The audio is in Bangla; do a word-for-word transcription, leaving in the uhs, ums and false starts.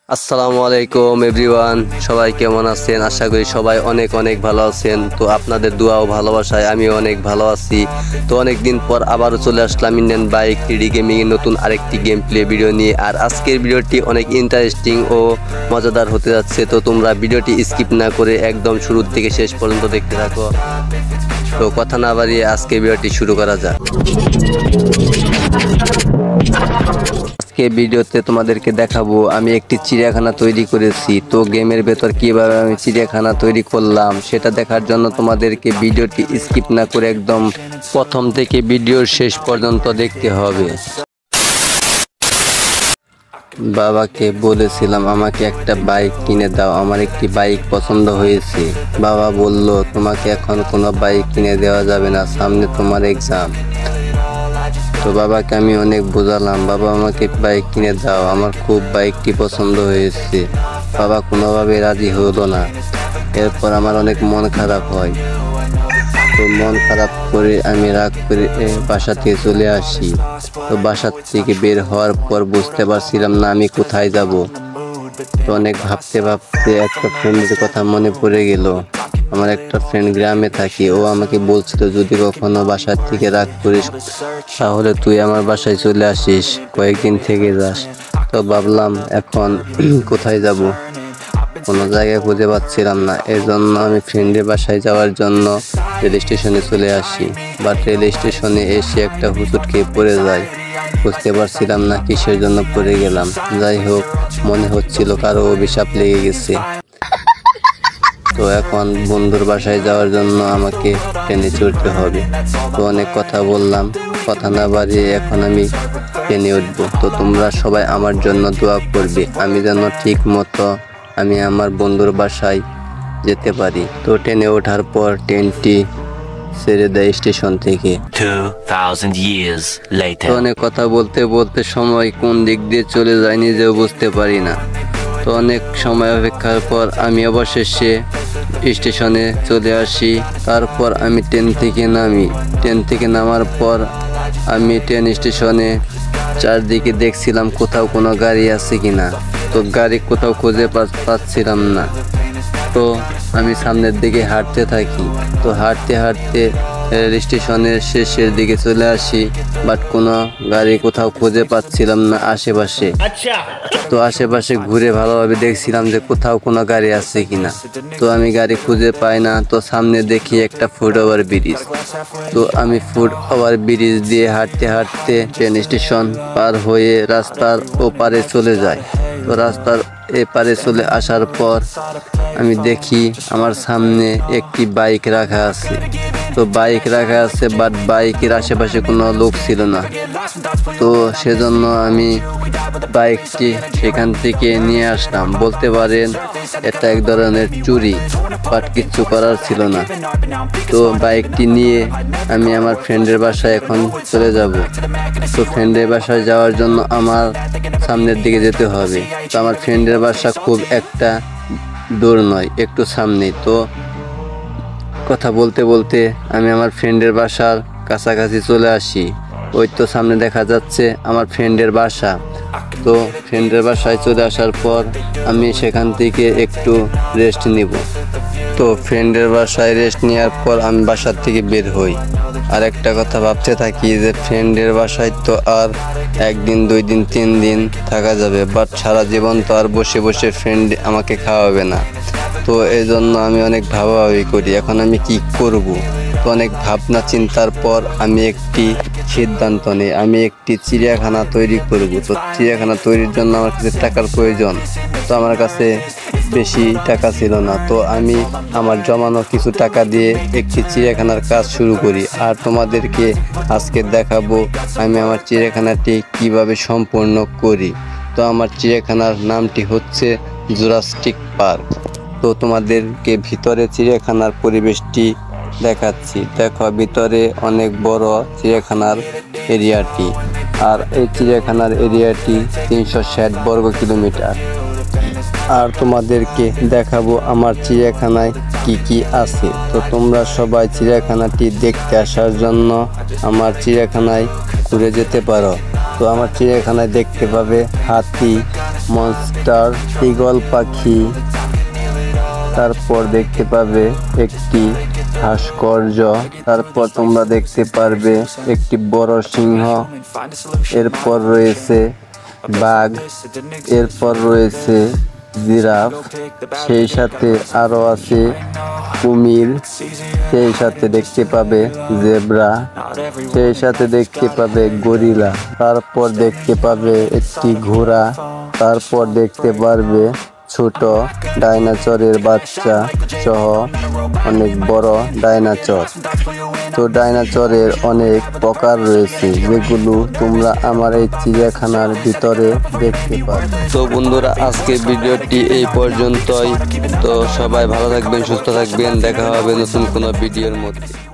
আসসালামু আলাইকুম এভরিওয়ান, সবাই কেমন আছেন? আশা করি সবাই অনেক অনেক ভালো আছেন। তো আপনাদের দোয়া ও ভালোবাসায় আমি অনেক ভালো আছি। তো অনেক দিন পর আবারও চলে আসলাম ইন্ডিয়ান বাইক থ্রিডি গেমিং এর নতুন আরেকটি গেম প্লে ভিডিও নিয়ে। আর আজকের ভিডিওটি অনেক ইন্টারেস্টিং ও মজাদার হতে যাচ্ছে। তো তোমরা ভিডিওটি স্কিপ না করে একদম শুরু থেকে শেষ পর্যন্ত দেখতে থাকো। তো কথা না বাড়িয়ে আজকে ভিডিওটি শুরু করা যাক। আজকে ভিডিওতে তোমাদেরকে দেখাবো আমি একটি চিড়িয়াখানা তৈরি করেছি। তো গেমের ভেতর কিভাবে আমি চিড়িয়াখানা তৈরি করলাম সেটা দেখার জন্য তোমাদেরকে ভিডিওটি স্কিপ না করে একদম প্রথম থেকে ভিডিওর শেষ পর্যন্ত দেখতে হবে। বাবাকে বলেছিলাম আমাকে একটা বাইক কিনে দাও, আমার একটি বাইক পছন্দ হয়েছে। বাবা বলল তোমাকে এখন কোনো বাইক কিনে দেওয়া যাবে না, সামনে তোমার এক্সাম। তো বাবাকে আমি অনেক বোঝালাম, বাবা আমাকে বাইক কিনে দাও, আমার খুব বাইকটি পছন্দ হয়েছে। বাবা কোনোভাবে রাজি হলো না। এরপর আমার অনেক মন খারাপ হয়। তো মন খারাপ করে আমি রাগ করে বাসা থেকে চলে আসি। তো বাসা থেকে বের হওয়ার পর বুঝতে পারছিলাম না আমি কোথায় যাব। তো অনেক ভাবতে ভাবতে একটা ফ্রেন্ডের কথা মনে পড়ে গেল। আমার একটা ফ্রেন্ড গ্রামে থাকে, ও আমাকে বলছিল যদি কখনো বাসার থেকে রাগ করিস তাহলে তুই আমার বাসায় চলে আসিস, কয়েকদিন থেকে যাস। তো ভাবলাম এখন কোথায় যাব, কোনো জায়গায় খুঁজে পাচ্ছিলাম না। এর জন্য আমি ফ্রেন্ডের বাসায় যাওয়ার জন্য রেল স্টেশনে চলে আসি। বাট রেল স্টেশনে এসে একটা হুচুট খেয়ে পড়ে যাই। বুঝতে পারছিলাম না কিসের জন্য পড়ে গেলাম। যাই হোক, মনে হচ্ছিল কারো অভিশাপ লেগে গেছে। তো এখন বন্ধুর বাসায় যাওয়ার জন্য আমাকে ট্রেনে চড়তে হবে। তো অনেক কথা বললাম, কথা না বাড়িয়ে এখন আমি ট্রেনে উঠবো। তো তোমরা সবাই আমার জন্য দোয়া করবে আমি যেন ঠিক মতো আমি আমার বন্ধুর বাসায় যেতে পারি। তো ট্রেনে ওঠার পর ট্রেনটি ছেড়ে দেয় স্টেশন থেকে। তো অনেক কথা বলতে বলতে সময় কোন দিক দিয়ে চলে যায় নিজেও বুঝতে পারি না। তো অনেক সময় অপেক্ষার পর আমি অবশেষে স্টেশনে চলে আসি। তারপর আমি ট্রেন থেকে নামি। ট্রেন থেকে নামার পর আমি ট্রেন স্টেশনে চারদিকে দেখছিলাম কোথাও কোনো গাড়ি আছে কিনা। তো গাড়ি কোথাও খুঁজে পাচ্ছিলাম না। তো আমি সামনের দিকে হাঁটতে থাকি। তো হাঁটতে হাঁটতে রেল স্টেশনের শেষের দিকে চলে আসি। বাট কোনো গাড়ি কোথাও খুঁজে পাচ্ছিলাম না আশেপাশে। তো আশেপাশে ঘুরে ভালোভাবে দেখছিলাম যে কোথাও কোনো গাড়ি আছে কিনা। তো আমি গাড়ি খুঁজে পাই না। তো সামনে দেখি একটা ফুট ওভার ব্রিজ। তো আমি ফুট ওভার ব্রিজ দিয়ে হাঁটতে হাঁটতে ট্রেন স্টেশন পার হয়ে রাস্তার ওপারে চলে যাই। তো রাস্তার এপারে চলে আসার পর আমি দেখি আমার সামনে একটি বাইক রাখা আছে। তো বাইক রাখা আছে বাট বাইকের আশেপাশে কোনো লোক ছিল না। তো সেজন্য আমি বাইকটি সেখান থেকে নিয়ে আসলাম। বলতে পারেন এটা এক ধরনের চুরি, বাট কিচ্ছু করার ছিল না। তো বাইকটি নিয়ে আমি আমার ফ্রেন্ডের বাসায় এখন চলে যাব। তো ফ্রেন্ডের বাসায় যাওয়ার জন্য আমার সামনের দিকে যেতে হবে। তো আমার ফ্রেন্ডের বাসা খুব একটা দূর নয়, একটু সামনে। তো কথা বলতে বলতে আমি আমার ফ্রেন্ডের বাসার কাছাকাছি চলে আসি। ওই তো সামনে দেখা যাচ্ছে আমার ফ্রেন্ডের বাসা। তো ফ্রেন্ডের বাসায় চলে আসার পর আমি সেখান থেকে একটু রেস্ট নিব। তো ফ্রেন্ডের বাসায় রেস্ট নেওয়ার পর আমি বাসার থেকে বের হই। আর একটা কথা ভাবতে থাকি যে ফ্রেন্ডের বাসায় তো আর একদিন দুই দিন তিন দিন থাকা যাবে, বাট সারা জীবন তো আর বসে বসে ফ্রেন্ড আমাকে খাওয়াবে না। তো এই জন্য আমি অনেক ভাবাভাবি করি এখন আমি কি করব। তো অনেক ভাবনা চিন্তার পর আমি একটি সিদ্ধান্ত নিই, আমি একটি চিড়িয়াখানা তৈরি করব। তো চিড়িয়াখানা তৈরির জন্য আমার কাছে টাকার প্রয়োজন। তো আমার কাছে বেশি টাকা ছিল না। তো আমি আমার জমানো কিছু টাকা দিয়ে একটি চিড়িয়াখানার কাজ শুরু করি। আর তোমাদেরকে আজকে দেখাবো আমি আমার চিড়িয়াখানাটি কিভাবে সম্পূর্ণ করি। তো আমার চিড়িয়াখানার নামটি হচ্ছে জুরাসিক পার্ক। তো তোমাদেরকে ভিতরে চিড়িয়াখানার পরিবেশটি দেখাচ্ছি। দেখো ভিতরে অনেক বড় চিড়িয়াখানার এরিয়াটি। আর এই চিড়িয়াখানার এরিয়াটি তিনশো ষাট বর্গ কিলোমিটার। আর তোমাদেরকে দেখাবো আমার চিড়িয়াখানায় কি কি আছে। তো তোমরা সবাই চিড়িয়াখানাটি দেখতে আসার জন্য আমার চিড়িয়াখানায় ঘুরে যেতে পারো। তো আমার চিড়িয়াখানায় দেখতে পাবে হাতি, মনস্টার, ঈগল পাখি। তারপর দেখতে পাবে একটি ভাস্কর্য। তারপর তোমরা দেখতে পারবে একটি বড় সিংহ। এরপর রয়েছে বাঘ, এরপর রয়েছে জিরাফ, সেই সাথে আরো আছে কুমির, সেই সাথে দেখতে পাবে জেব্রা, সেই সাথে দেখতে পাবে গরিলা। তারপর দেখতে পাবে একটি ঘোড়া। তারপর দেখতে পারবে ছোট ডাইনোসরের বাচ্চা সহ অনেক বড় ডাইনোসর। তো ডাইনোসরের অনেক প্রকার রয়েছে, যেগুলো তোমরা আমার এই চিড়িয়াখানার ভিতরে দেখতে পাবে। তো বন্ধুরা, আজকে ভিডিওটি এই পর্যন্তই। তো সবাই ভালো থাকবেন, সুস্থ থাকবেন, দেখা হবে নতুন কোনো ভিডিওর মধ্যে।